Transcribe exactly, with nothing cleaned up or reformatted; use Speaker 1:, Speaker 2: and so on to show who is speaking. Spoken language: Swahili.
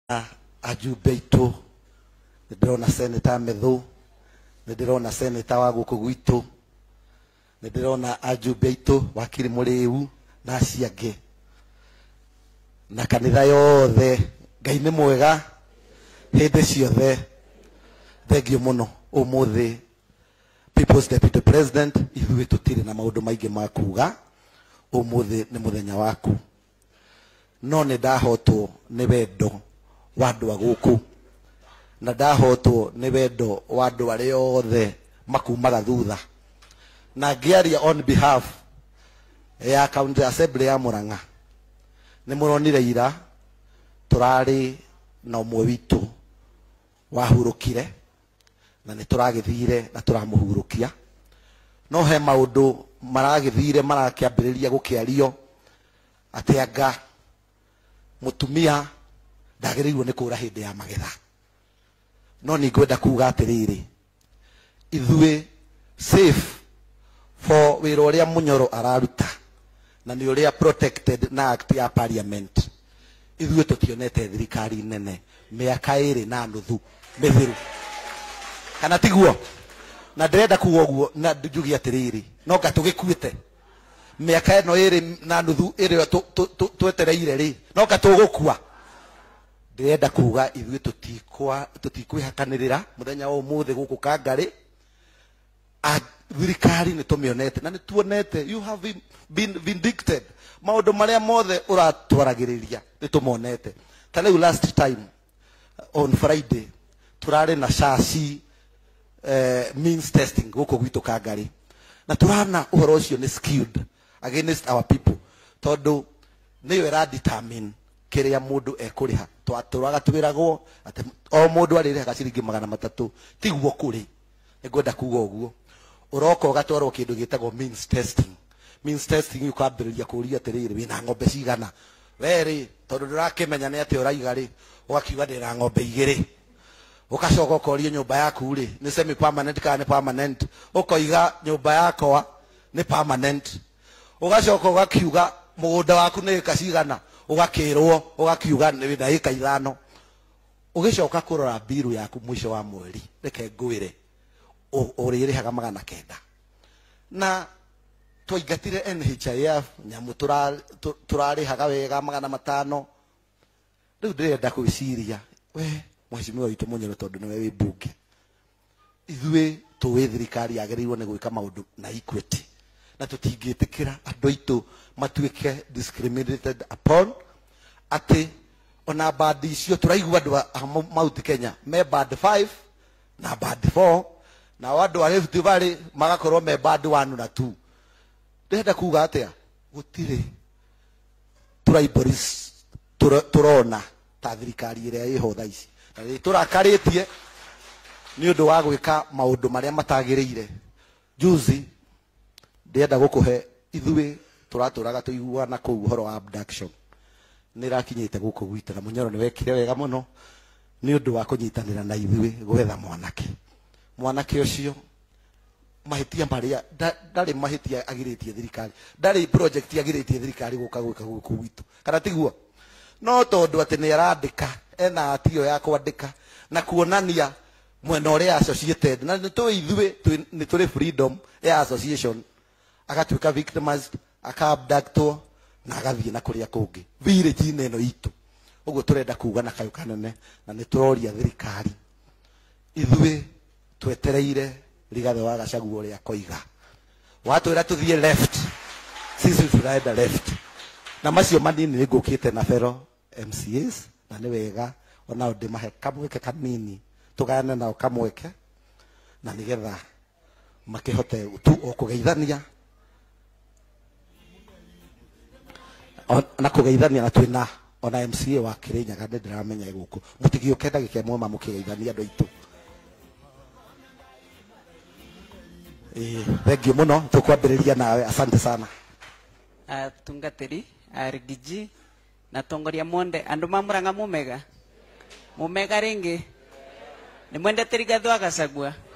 Speaker 1: ajumbe itu ndirona senator Methu, ndirona senator wa guku gwitu, ndirona ajumbe itu wakiri Muriu na aciange na kanitha yothe. Ngai ni mwega hindi ciothe. Thengio muno. Umuthi People's Deputy President, ithuĩ tutire na maundu maingi ma kuga. Umuthi ni muthenya waku, no ni ndahotwo ni wendo wa andu a guku, na ndahotwo ni wendo wa andu aria othe makumaga thutha, na ngiaria on behalf ya County Assembly ya Murang'a. Ni muronire ira turari na umwe witu wahurukire na ni turagithire na turamuhurukia, no he maundu maragithire marakiambiriria gukiario ati anga mutumia ndagiriirwo ni kura hindi ya magetha. No ni ngwenda kuga atiriri, ithuĩ safe for wira uria Munyoro araruta na ni uria protected na act ya parliament. Ithuĩ tutionete thirikari nene miaka iri na nuthu mithiru, kana tiguo? Na ndirenda kuga uguo na njugi atiriri, no nga tugikuite miaka ino iri na nuthu iri twetereire ri, no nga tugukua. Ndirenda kuga ithuĩ tutikwa tutikwihakanirira muthenya wa umuthi guku Kangari. Thirikari ni tumionete na ni tuonete, you have been vindicted. Maundu maria mothe uratwaragiriria ni tumonete. Ta riu last time on Friday turare na shashi uh, means testing guku gwitu Kangari, na turana uhoro ucio ni skewed against our people, tondu niyo era determine kiria mundu ekuriha. Twaturaga tuwiragwo ati o mundu aririha ciringi magana matatu, tiguo kuri. Ngwenda kuga uguo, uroko gatwarwo kindu gitagwo means testing. Means testing ukambiriria kuria atiriri wina ng'ombe cigana weri, tondu ndurakimenya ni ati uraiga ri, ugakiuga ndira ng'ombe igiri, ugacoka ukoria nyumba yaku ri ni semi permanent kana ni permanent, ukoiga nyumba yakwa ni permanent, ugacoka ugakiuga mugunda waku ni eka cigana, ugakirwo ugakiuga ni wina eka ithano, ugicoka kurora biru yaku mwisho wa mweri, reke ngwire uririhaga magana kenda. Na twaingatire N H I F nyamu turarihaga wega magana matano. Riu ndirenda gwiciria we mheshimiwa witu Munyoro, tondu niwe wi bunge, ithuĩ tuwi thirikari yagĩrĩirwo ni gwika maundu na equity, na tutingitikira andu aitu matuike discriminated upon, ati ona bandi icio turaigua andu a Mount Kenya me band five na band four, na wandu a Rift Valley magakorwo me band one na two. Ndirenda kuga atia gutire Tribalist turona ta thirikari iria iho thaa ici, na ri turakaritie ni undu wa gwika maundu maria matagiriire. Juzi ndirenda gukuhe, ithuĩ turaturaga tuiguana kuu uhoro wa abduction, nirakinyite guku gwitu, na Munyoro ni wekire wega muno ni undu wa kunyitanira na ithuĩ gwetha mwanake. Mwanake ucio mahitia maria ndari mahitia agiritie thirikari, ndari project agiritie thirikari guka gwika guku gwitu, kana tiguo? No tondu ati ni arandika ena atio ya kwandika na kuonania mwena uria associated, na ni tu ithuĩ ni turi freedom ya association, agatuika victimized, akaabductwo na agathie na kuria kungi village ino itu. Uguo turenda kuga na kayo kanene, na ni turoria thirikari, ithuĩ twetereire Rigathi wa Gachagua uria koiga watu ira tuthie left, sisi turaenda left, na macio manini ngukite na fero M C As, na ni wega ona ndi mahe kamweke kanini tugane nao kamweke, na nigetha makihote tu okugeithania na kugeithania na twina ona M C A wa Kirinyaga ndiramenya guku mutigiuke ndagika imwe ma mukigeithania andu aitu. Eh, thank you muno, tukwambiriria nawe, asante sana.
Speaker 2: Uh, tungatiri arigiji na tongoria monde andu ma Murang'a mumega mumega ringi ni mwendete Rigathi wa Gachagua.